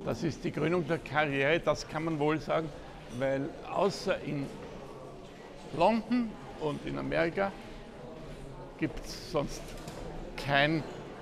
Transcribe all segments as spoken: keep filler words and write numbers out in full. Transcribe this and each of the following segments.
Das ist die Krönung der Karriere, das kann man wohl sagen, weil außer in London und in Amerika gibt es sonst kein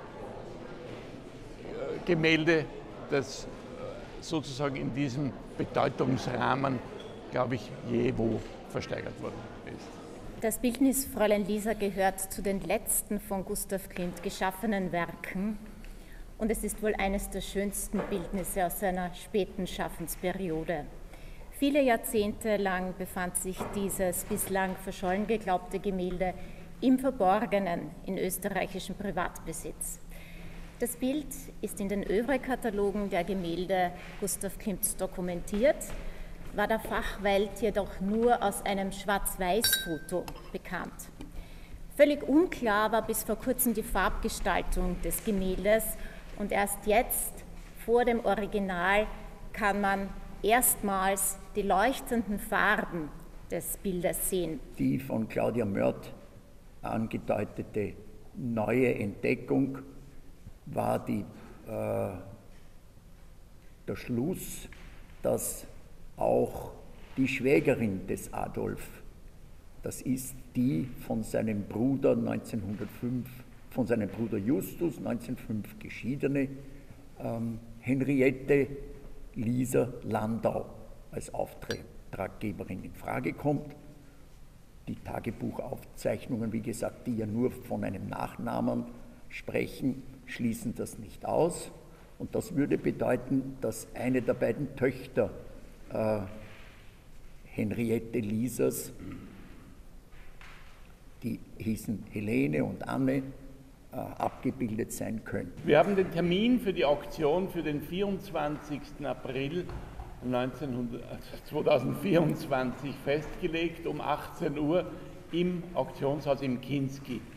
Gemälde, das sozusagen in diesem Bedeutungsrahmen, glaube ich, je wo versteigert worden ist. Das Bildnis Fräulein Lisa gehört zu den letzten von Gustav Klimt geschaffenen Werken und es ist wohl eines der schönsten Bildnisse aus seiner späten Schaffensperiode. Viele Jahrzehnte lang befand sich dieses bislang verschollen geglaubte Gemälde im Verborgenen in österreichischem Privatbesitz. Das Bild ist in den Œuvre-Katalogen der Gemälde Gustav Klimts dokumentiert, war der Fachwelt jedoch nur aus einem Schwarz-Weiß-Foto bekannt. Völlig unklar war bis vor kurzem die Farbgestaltung des Gemäldes und erst jetzt, vor dem Original, kann man erstmals die leuchtenden Farben des Bildes sehen. Die von Claudia Mörth angedeutete neue Entdeckung war die, äh, der Schluss, dass auch die Schwägerin des Adolf, das ist die von seinem Bruder neunzehnhundertfünf, von seinem Bruder Justus neunzehnhundertfünf geschiedene ähm, Henriette Lisa Landau als Auftraggeberin in Frage kommt. Die Tagebuchaufzeichnungen, wie gesagt, die ja nur von einem Nachnamen sprechen, schließen das nicht aus. Und das würde bedeuten, dass eine der beiden Töchter äh, Henriette Lisas, die hießen Helene und Anne, äh, abgebildet sein könnten. Wir haben den Termin für die Auktion für den vierundzwanzigsten April zweitausendvierundzwanzig festgelegt, um achtzehn Uhr im Auktionshaus im Kinski.